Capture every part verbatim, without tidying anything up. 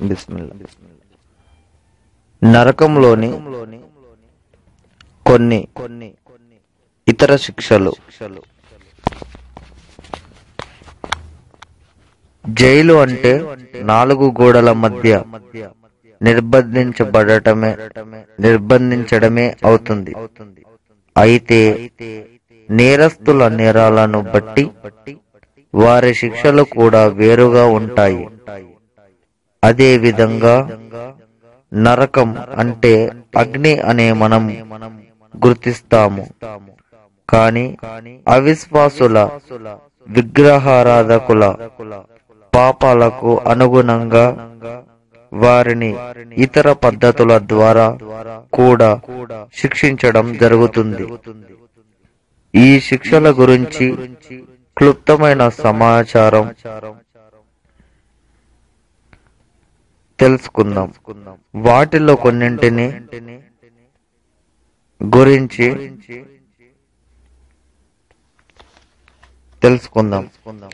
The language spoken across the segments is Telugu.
బిస్మిల్లా. నరకంలోని కొన్ని ఇతర శిక్షలు. జైలు అంటే నాలుగు గోడల మధ్య నిర్బంధించబడటమే నిర్బంధించడమే అవుతుంది. అయితే నేరస్తుల నేరాలను బట్టి వారి శిక్షలు కూడా వేరుగా ఉంటాయి. అదే విధంగా నరకం అంటే అగ్ని అనే మనం గుర్తిస్తాము. కాని అవిశ్వాసుల విగ్రహారాధకుల పాపాలకు అనుగుణంగా వారిని ఇతర పద్ధతుల ద్వారా కూడా శిక్షించడం జరుగుతుంది. ఈ శిక్షల గురించి క్లుప్తమైన సమాచారం తెలుసుకుందాం. వాటిలో కొన్నింటిని గురించి తెలుసుకుందాం.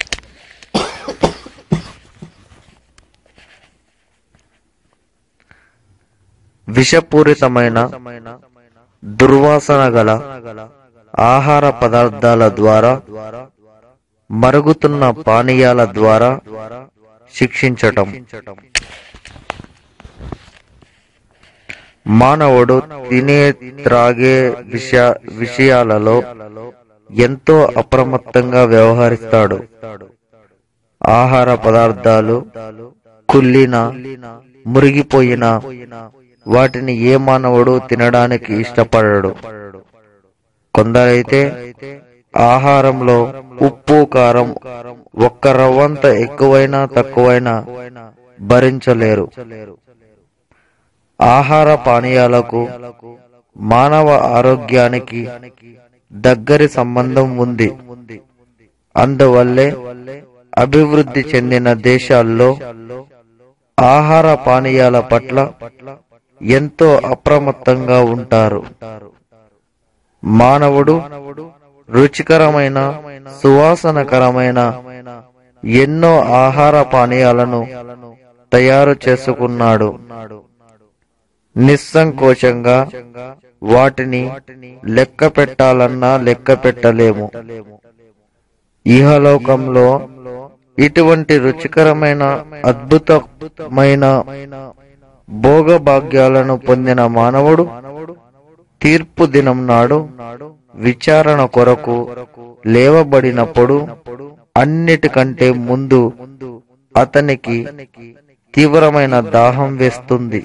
విషపూరితమైన దుర్వాసన గల ఆహార పదార్థాల ద్వారా, మరుగుతున్న పానీయాల ద్వారా శిక్షించటం. మానవుడు తినే త్రాగే విషయ విషయాలలో ఎంతో అప్రమత్తంగా వ్యవహరిస్తాడు. ఆహార పదార్థాలు కుళ్ళిన, మురిగిపోయిన వాటిని ఏ మానవుడు తినడానికి ఇష్టపడడు. కొందరైతే ఆహారంలో ఉప్పు కారం ఒక్క రవ్వంత ఎక్కువైనా తక్కువైనా భరించలేరు. ఆహార పానీయాలకు మానవ ఆరోగ్యానికి దగ్గరి సంబంధం ఉంది. అందువల్లే అభివృద్ధి చెందిన దేశాల్లో ఆహార పానీయాల పట్ల ఎంతో అప్రమత్తంగా ఉంటారు. మానవుడు రుచికరమైన, సువాసనకరమైన ఎన్నో ఆహార పానీయాలను తయారు చేసుకున్నాడు. నిస్సంకోచంగా వాటిని లెక్క పెట్టాలన్నా లెక్క పెట్టలేము. ఇహలోకంలో ఇటువంటి రుచికరమైన, అద్భుతమైన భోగభాగ్యాలను పొందిన మానవుడు తీర్పు దినం నాడు విచారణ కొరకు లేవబడినప్పుడు అన్నిటికంటే ముందు అతనికి తీవ్రమైన దాహం వేస్తుంది.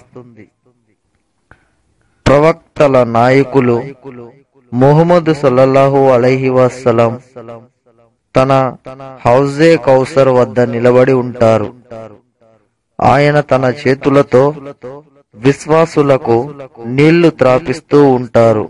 ప్రవక్తల నాయకులు ముహమ్మద్ సల్లల్లాహు అలైహి వసల్లం తన హౌజే కౌసర్ వద్ద నిలబడి ఉంటారు. ఆయన తన చేతులతో విశ్వాసులకు నీళ్లు త్రాపిస్తూ ఉంటారు.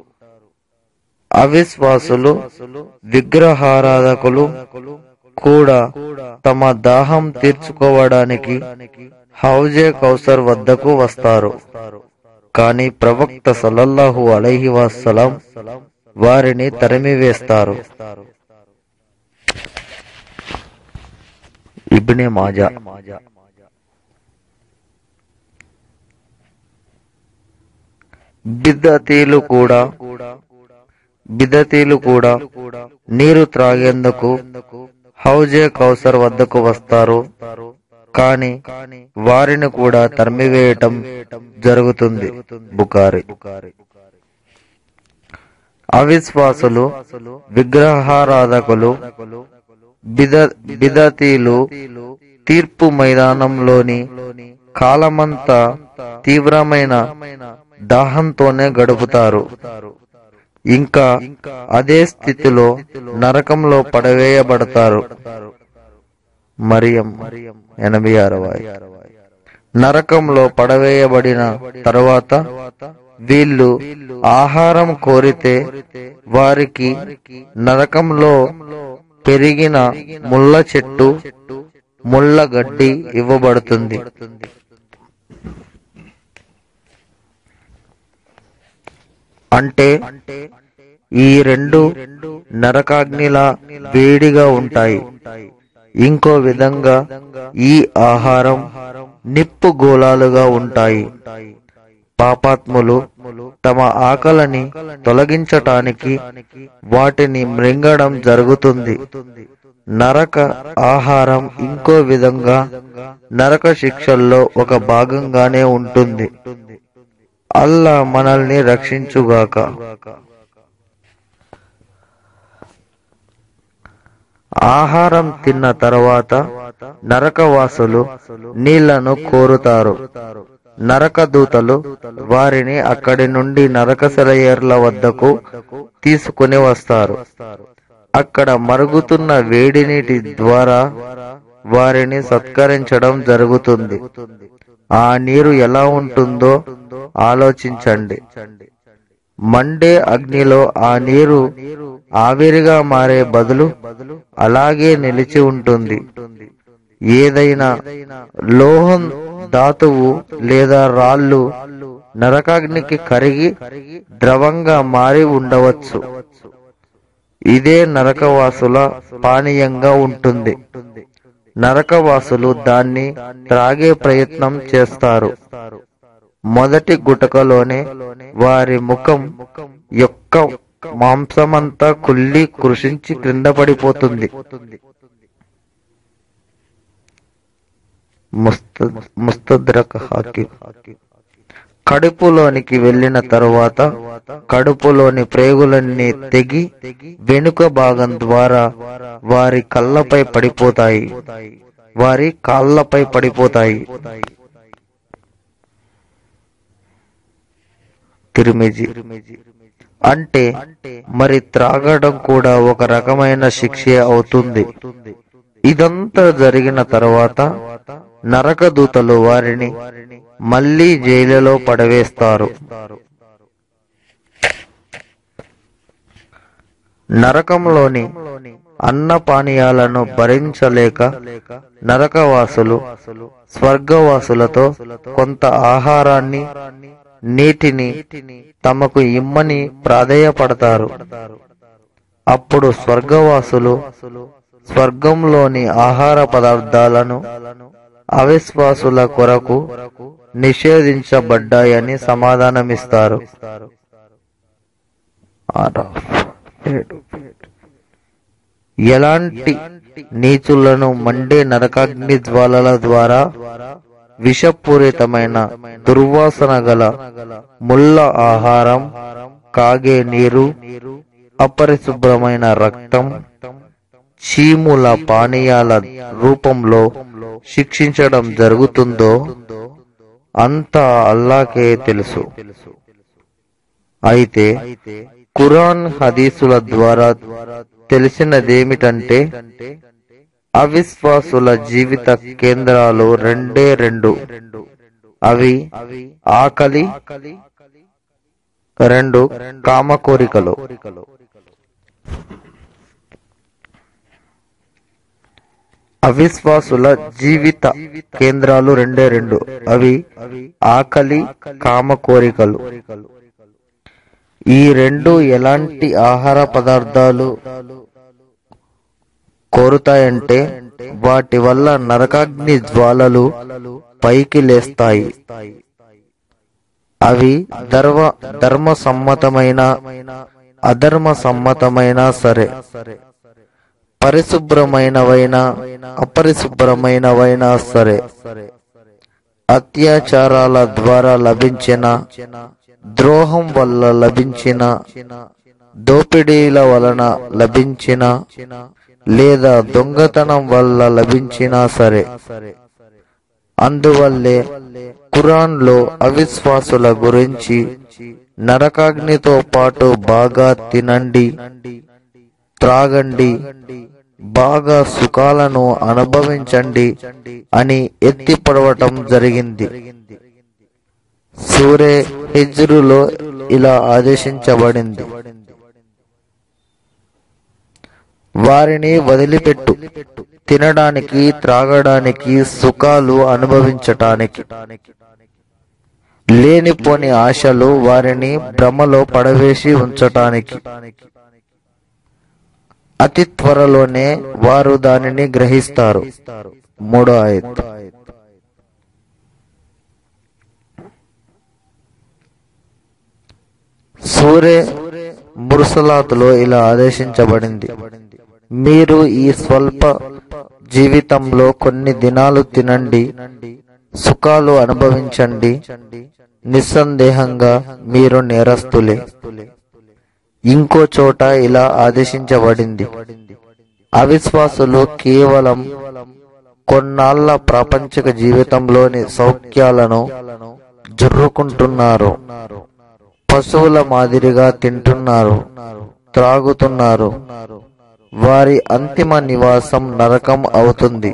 అవిశ్వాసులు, విగ్రహారాధకులు కూడా తమ దాహం తీర్చుకోవడానికి హౌజే కౌసర్ వద్దకు వస్తారు. కానీ ప్రవక్త సల్లల్లాహు అలైహి వసల్లం వారిని తరిమివేస్తారు. ఇబ్నే మాజా. బిదతీలు కూడా బిదతీలు కూడా నీరు త్రాగేందుకు హౌజే కౌసర్ వద్దకు వస్తారు. కానీ వారిని కూడా తరిమివేయటం జరుగుతుంది. బుఖారి. అవిశ్వాసులు, విగ్రహారాధకులు, బిద బిదతీలు తీర్పు మైదానంలోని కాలమంతా తీవ్రమైన దాహంతోనే గడుపుతారు. ఇంకా అదే స్థితిలో నరకంలో పడవేయబడతారు. మరియం ఎనభై ఆరవ. నరకంలో పడవేయబడిన తరువాత వీళ్ళు ఆహారం కోరితే వారికి నరకంలో పెరిగిన ముళ్ళ చెట్టు, ముళ్ళ గడ్డి ఇవ్వబడుతుంది. అంటే ఈ రెండు నరకాగ్నిలా వేడిగా ఉంటాయి. ఇంకో విధంగా ఈ ఆహారం నిప్పు గోళాలుగా ఉంటాయి. పాపాత్ములు తమ ఆకలిని తొలగించటానికి వాటిని మృంగడం జరుగుతుంది. నరక ఆహారం ఇంకో విధంగా నరక శిక్షల్లో ఒక భాగంగానే ఉంటుంది. అల్లా మనల్ని రక్షించుగాక. ఆహారం తిన్న తర్వాత నరకవాసులు నీళ్లను కోరుతారు. నరక దూతలు వారిని అక్కడి నుండి నరక సెలయేర్ల వద్దకు తీసుకుని వస్తారు. అక్కడ మరుగుతున్న వేడి నీటి ద్వారా వారిని సత్కరించడం జరుగుతుంది. ఆ నీరు ఎలా ఉంటుందో ఆలోచించండి. మండే అగ్నిలో ఆ నీరు ఆవిరిగా మారే బదులు అలాగే నిలిచి ఉంటుంది. ఏదైనా లోహం, ధాతువు లేదా రాళ్ళు నరకాగ్నికి కరిగి ద్రవంగా మారి ఉండవచ్చు. ఇదే నరకవాసుల పానీయంగా ఉంటుంది. నరకవాసులు దాన్ని త్రాగే ప్రయత్నం చేస్తారు. మొదటి గుటకలోనే వారి ముఖం యొక్క మాంసమంతా కుళ్ళి కృషించి క్రింద పడిపోతుంది. ముస్తద్రక్ హాకిమ్. కడుపులోనికి వెళ్లిన తరువాత కడుపులోని ప్రేగులన్నీ తెగి వెనుక భాగం ద్వారా వారి కళ్ళపై పడిపోతాయి వారి కాళ్ళపై పడిపోతాయి. తిరిమిజి అంటే మరి త్రాగడం కూడా ఒక రకమైన శిక్షే అవుతుంది. ఇదంతా జరిగిన తర్వాత నరక దూతలు వారిని మళ్లీ జైలులో పడవేస్తారు. నరకంలోని అన్నపానీయాలను భరించలేక నరకవాసులు స్వర్గవాసులతో కొంత ఆహారాన్ని, నీటిని తమకు ఇమ్మని ప్రాధేయపడతారు. అప్పుడు స్వర్గవాసులు స్వర్గంలోని ఆహార పదార్థాలను అవిశ్వాసుల కొరకు నిషేధించబడ్డాయని సమాధానమిస్తారు. ఎలాంటి నీచులను మండే నరకాగ్ని జ్వాలల ద్వారా విషపూరితమైన దుర్వాసన గల ముళ్ళ ఆహారం, కాగే నీరు, అపరిశుభ్రమైన రక్తం, చీముల పానీయాల రూపంలో శిక్షించడం జరుగుతుందో అంతా అల్లాకే తెలుసు. అయితే ఖురాన్ హదీసుల ద్వారా తెలిసినదేమిటంటే అవిశ్వాసుల జీవిత కేంద్రాలు రెండే రెండు. అవి ఆకలి, రెండు కామ కోరికలు. అవిశ్వాసుల జీవిత కేంద్రాలు రెండే రెండు. అవి ఆకలి, కామ కోరికలు. ఈ రెండు ఎలాంటి ఆహార పదార్థాలు కోరుతాయంటే వాటి వల్ల నరకాగ్ని జ్వాలలు పైకి లేస్తాయి. అవి ధర్మ ధర్మ సమ్మతమైన అధర్మ సమ్మతమైనా సరే, పరిశుభ్రమైనవైనా అపరిశుభ్రమైనవైనా సరే, అత్యాచారాల ద్వారా లభించిన, ద్రోహం వల్ల లభించిన, దోపిడీల వలన లభించిన లేదా దొంగతనం వల్ల లభించినా సరే. అందువల్లే ఖురాన్ లో అవిశ్వాసుల గురించి నరకాగ్నితో పాటు బాగా తినండి, త్రాగండి, బాగా సుఖాలను అనుభవించండి అని ఎత్తి పడవటం జరిగింది. సూరే హిజ్రులో ఇలా ఆదేశించబడింది: వారిని వదిలిపెట్టు, తినడానికి, త్రాగడానికి, సుఖాలు అనుభవించటానికి. లేనిపోని ఆశలు వారిని భ్రమలో పడవేసి ఉంచటానికి. అతి త్వరలోనే వారు దానిని గ్రహిస్తారు. మూడో ఆయత్. సూరే ముర్సలాతులో ఇలా ఆదేశించబడింది, మీరు ఈ స్వల్ప జీవితంలో కొన్ని దినాలు తినండి, సుఖాలు అనుభవించండి, నిస్సందేహంగా మీరు నేరస్తులే. ఇంకో చోట ఇలా ఆదేశించబడింది, అవిశ్వాసులు కేవలం కొన్నాళ్ల ప్రాపంచిక జీవితంలోని సౌఖ్యాలను జుర్రుకుంటున్నారు, పశువుల మాదిరిగా తింటున్నారు, త్రాగుతున్నారు. వారి అంతిమ నివాసం నరకం అవుతుంది.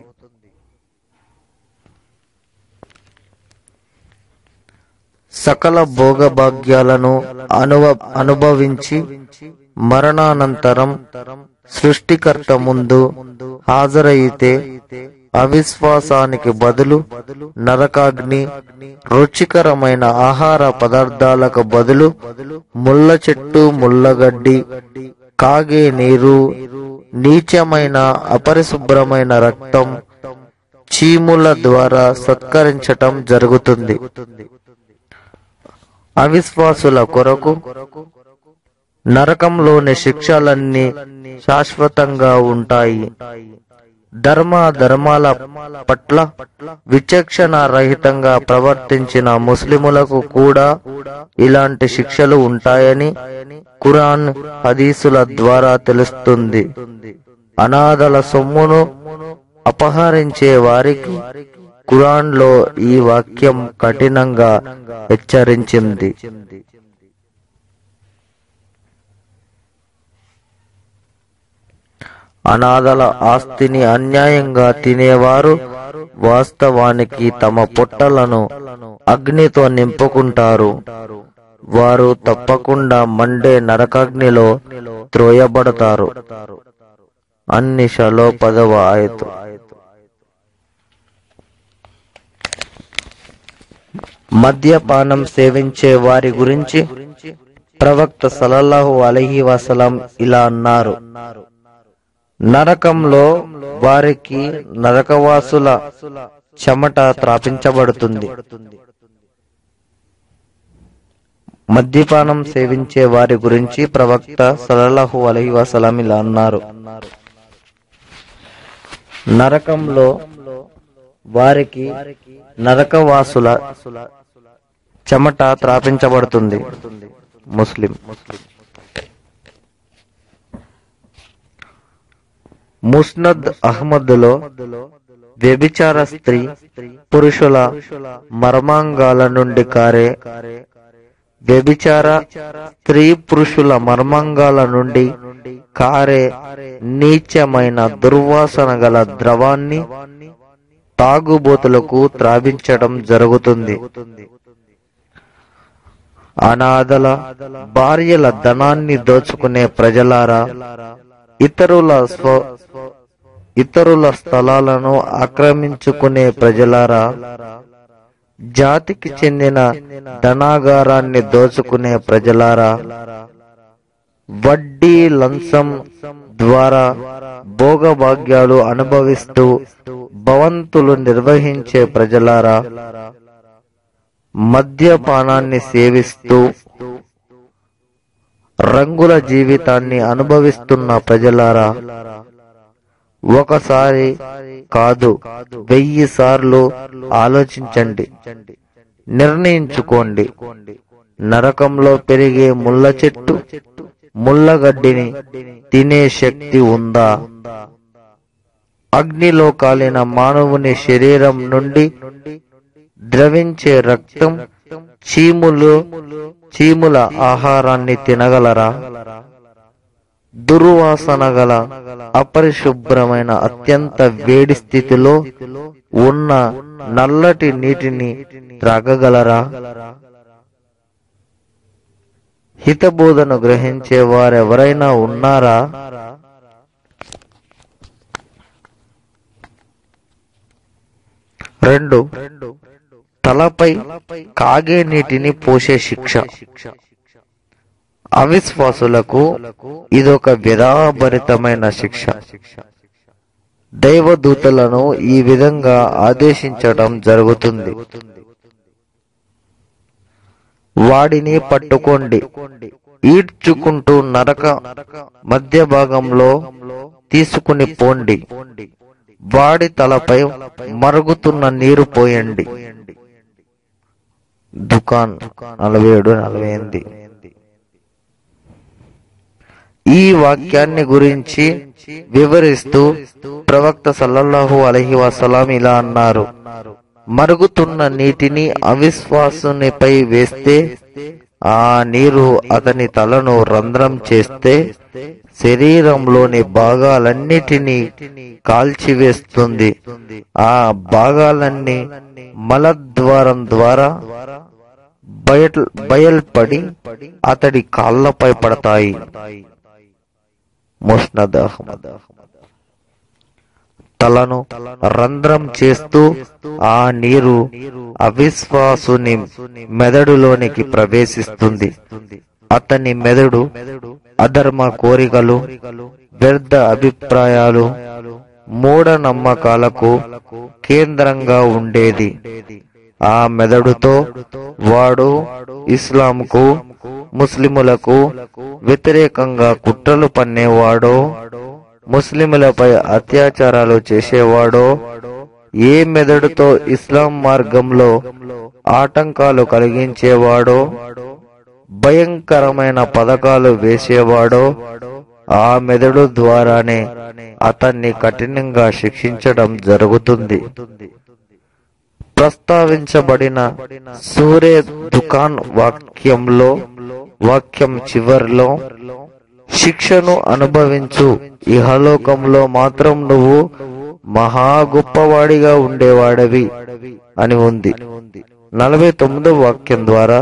సకల భోగభాగ్యాలను అనుభ అనుభవించి మరణానంతరం సృష్టికర్త ముందు హాజరైతే అవిశ్వాసానికి బదులు నరకాగ్ని, రుచికరమైన ఆహార పదార్థాలకు బదులు ముళ్ళ చెట్టు, ముళ్ళగడ్డి, కాగే నీరు, నీచమైన అపరిశుభ్రమైన రక్తం, చీముల ద్వారా సత్కరించటం జరుగుతుంది. అవిశ్వాసుల కొరకు నరకంలోని శిక్షలన్నీ శాశ్వతంగా ఉంటాయి. ధర్మ ధర్మాల పట్ల విచక్షణ రహితంగా ప్రవర్తించిన ముస్లిములకు కూడా ఇలాంటి శిక్షలు ఉంటాయని ఖురాన్, హదీసుల ద్వారా తెలుస్తుంది. అనాథల సొమ్మును అపహరించే వారికి ఖురాన్లో ఈ వాక్యం కఠినంగా హెచ్చరించింది. అనాథల ఆస్తిని అన్యాయంగా తినేవారు వాస్తవానికి తమ పొట్టలను అగ్నితో నింపుకుంటారు. వారు తప్పకుండా మండే నరకాగ్నిలో త్రోయబడతారు. అన్నిషలో పదవ ఆయతు. మద్యపానం సేవించే వారి గురించి ప్రవక్త సల్లల్లాహు అలైహి వసల్లం ఇలా అన్నారు, నరకంలో వారికి నరకవాసుల చెమట త్రాపించబడుతుంది. మద్యపానం సేవించే వారి గురించి ప్రవక్త సల్లల్లాహు అలైహి వసల్లం ఇలా అన్నారు, నరకంలో వారికి నరకవాసుల చెమట త్రాపించబడుతుంది. ముస్లిం. ముస్నద్ అహ్మద్లో వ్యభిచార స్త్రీ పురుషుల మర్మాంగాల నుండి కారే వ్యభిచార స్త్రీ పురుషుల మర్మాంగాల నుండి కారే నీచమైన దుర్వాసన గల ద్రవాన్ని తాగుబోతులకు త్రావించడం జరుగుతుంది. అనాథల భార్యల ధనాన్ని దోచుకునే ప్రజలారా, ఇతరుల స్వ ఇతరుల స్థలాలను ఆక్రమించుకునే ప్రజలారా, జాతికి చెందిన ధనాగారాన్ని దోచుకునే ప్రజలారా, వడ్డీ లంచం ద్వారా భోగభాగ్యాలు అనుభవిస్తూ భవంతులు నిర్వహించే ప్రజలారా, మద్యపానాన్ని సేవిస్తూ రంగుల జీవితాన్ని అనుభవిస్తున్న ప్రజలారా, ఒకసారి కాదు వెయ్యి సార్లు ఆలోచించండి, నిర్ణయించుకోండి. నరకంలో పెరిగే ముళ్ళ చెట్టు, ముళ్ళగడ్డిని తినే శక్తి ఉందా? అగ్నిలో కాలిన మానవుని శరీరం నుండి ద్రవించే రక్తం, చీములు చీముల ఆహారాన్ని తినగలరా? దుర్వాసన గల అపరిశుభ్రమైన అత్యంత వేడి స్థితిలో ఉన్న నల్లటి నీటిని త్రాగగలరా? హితబోధను గ్రహించే వారెవరైనా ఉన్నారా? రెండు, తలపై కాగే నీటిని పోసే శిక్ష. అవిశ్వాసులకు ఇదొక వ్యధాభరితమైన శిక్ష. దైవదూతలను ఈ విధంగా ఆదేశించడం జరుగుతుంది, వాడిని పట్టుకోండి, ఈడ్చుకుంటూ నరక మధ్య భాగంలో తీసుకుని పోండి, వాడి తలపై మరుగుతున్న నీరు పోయండి. దుకాన్ నలభై ఏడు నలభై ఎనిమిది. ఈ వాక్యాన్ని గురించి వివరిస్తూ ప్రవక్త సల్లల్లాహు అలైహి వసల్లం ఇలా అన్నారు: మరుగుతున్న నీటిని అవిశ్వాసునిపై వేస్తే ఆ నీరు అతని తలను రంధ్రం చేస్తే శరీరంలోని భాగాలన్నిటినీ కాల్చివేస్తుంది. ఆ భాగాలన్నీ మలద్వారం ద్వారా బయల్ బయల్పడి అతడి కాళ్ళపై పడతాయి. ముస్నద్ అహ్మద్. తలను రంధ్రం చేస్తూ ఆ నీరు అవిశ్వాసుని మెదడులోనికి ప్రవేశిస్తుంది. అతని మెదడు అధర్మ కోరికలు, వ్యర్థ అభిప్రాయాలు, మూఢనమ్మకాలకు కేంద్రంగా ఉండేది. ఆ మెదడుతో వాడు ఇస్లాంకు, ముస్లిములకు వ్యతిరేకంగా కుట్రలు పన్నేవాడో, ముస్లిములపై అత్యాచారాలు చేసేవాడో, ఏ మెదడుతో ఇస్లాం మార్గంలో ఆటంకాలు కలిగించేవాడో, భయంకరమైన పథకాలు వేసేవాడో ఆ మెదడు ద్వారానే అతన్ని కఠినంగా శిక్షించడం జరుగుతుంది. ప్రస్తావించబడిన సూరే దుకాన్ వాక్యంలో వాక్యం చివర్లో శిక్షను అనుభవించు, ఇహలోకంలో మాత్రం నువ్వు మహా గొప్పవాడిగా ఉండేవాడవి అని ఉంది. నలభై తొమ్మిదవ వాక్యం ద్వారా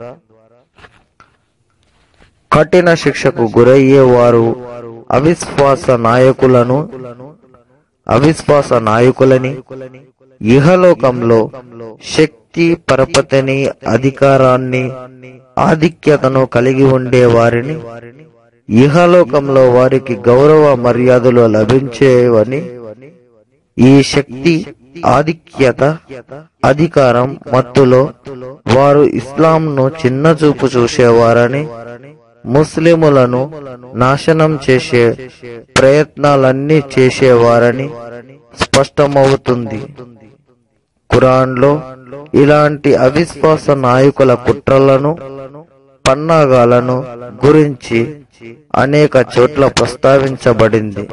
కఠిన శిక్షకు గురయ్యేవారు అవిశ్వాస నాయకులను అవిశ్వాస నాయకులని, ఇహలోకంలో శక్తి, పరపతిని, అధికారాన్ని, ఆధిక్యతను కలిగి ఉండే వారిని, ఇహలోకంలో వారికి గౌరవ మర్యాదలు లభించేవని, ఈ శక్తి, ఆధిక్యత, అధికారం మత్తులో వారు ఇస్లాంను చిన్న చూపు చూసేవారని, ముస్లిములను నాశనం చేసే ప్రయత్నాలన్నీ చేసేవారని స్పష్టమవుతుంది. ఖురాన్లో ఇలాంటి అవిశ్వాస నాయకుల కుట్రలను, పన్నాగాలను గురించి అనేక చోట్ల ప్రస్తావించబడింది.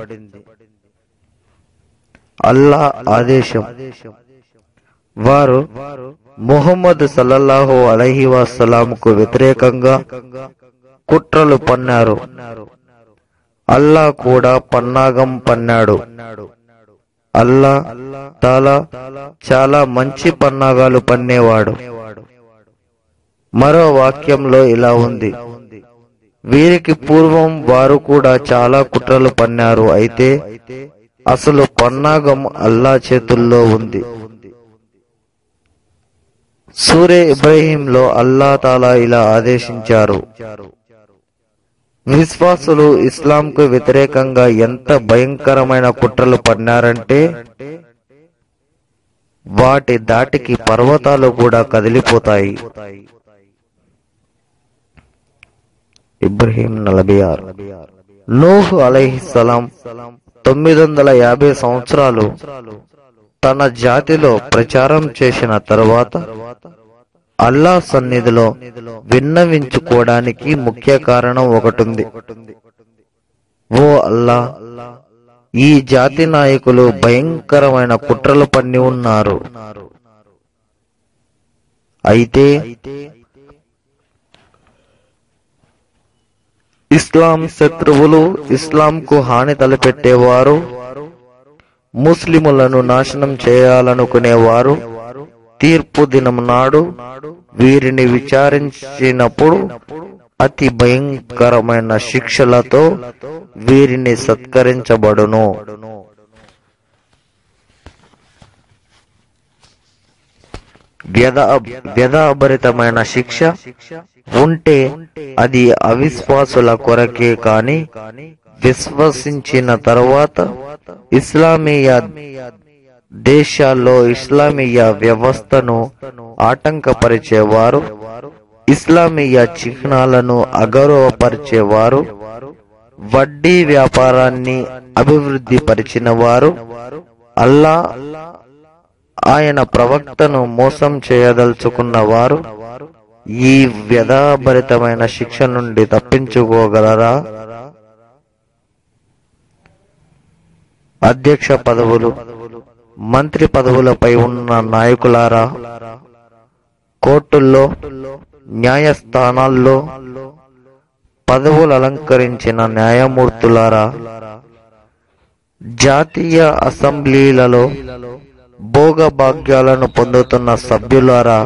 అల్లా ఆదేశం: వారు ముహమ్మద్ సల్లల్లాహు అలైహి వసల్లంకు వ్యతిరేకంగా కుట్రలు పన్నారు. అల్లా కూడా పన్నాగం పన్నాడు. అల్లా తాలా చాలా మంచి పన్నాగాలు పన్నేవాడు. మరో వాక్యంలో ఇలా ఉంది: వీరికి పూర్వం వారు కూడా చాలా కుట్రలు పన్నారు, అయితే అసలు పన్నాగం అల్లా చేతుల్లో ఉంది. సూరే ఇబ్రాహీంలో అల్లా తాలా ఇలా ఆదేశించారు: విశ్వాసులు ఇస్లాంకు వ్యతిరేకంగా ఎంత భయంకరమైన కుట్రలు పన్నారంటే వాటి దాటికి పర్వతాలు కూడా కదిలిపోతాయి. ఇబ్రాహీం నలభై ఆరు. నూహ్ అలైహిస్సలాం తొమ్మిది వందల యాభై సంవత్సరాలు తన జాతిలో ప్రచారం చేసిన తరువాత అల్లా సన్నిధిలో విన్నవించుకోవడానికి ముఖ్య కారణం ఒకటుంది. ఓ అల్లా, ఈ జాతి నాయకులు భయంకరమైన కుట్రలు పన్ని ఉన్నారు. అయితే ఇస్లాం శత్రువులు, ఇస్లాంకు హాని తలపెట్టేవారు, ముస్లిములను నాశనం చేయాలనుకునేవారు తీర్పు దినం నాడు వీరిని విచారించినప్పుడు అతి భయంకరమైన శిక్షలతో వీరిని సత్కరించబడును. వ్యధాభరితమైన శిక్ష ఉంటే అది అవిశ్వాసుల కొరకే కాని విశ్వసించిన తరువాత ఇస్లామీయ దేశాల్లో ఇస్లామీయ వ్యవస్థను ఆటంకపరిచేవారు, ఇస్లామీయ చిహ్నాలను అగౌరవపరిచేవారు, వడ్డీ వ్యాపారాన్ని అభివృద్ధి పరిచిన వారు, అల్లా ఆయన ప్రవక్తను మోసం చేయదలుచుకున్న వారు ఈ వ్యధభరితమైన శిక్ష నుండి తప్పించుకోగలరా? అధ్యక్ష పదవులు, మంత్రి పదవులపై ఉన్న నాయకులారా, కోర్టుల్లో, న్యాయస్థానాల్లో పదవులు అలంకరించిన న్యాయమూర్తులారా, జాతీయ అసెంబ్లీలలో భోగభాగ్యాలను పొందుతున్న సభ్యులారా,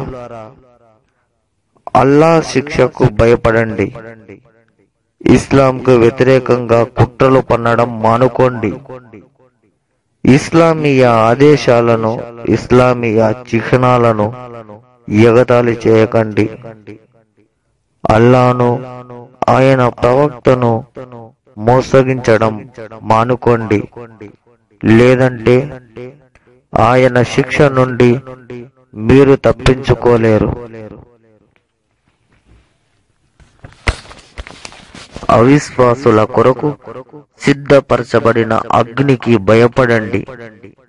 అల్లా శిక్షకు భయపడండి. ఇస్లాంకు వ్యతిరేకంగా కుట్రలు పన్నడం మానుకోండి. ఇస్లామీయ ఆదేశాలను, ఇస్లామీయ చిహ్నాలను ఎగతాళి చేయకండి. అల్లాను, ఆయన ప్రవక్తను మోసగించడం మానుకోండి. లేదంటే ఆయన శిక్ష నుండి మీరు తప్పించుకోలేరు. అవిశ్వాసుల కొరకు సిద్ధపరచబడిన అగ్నికి భయపడండి.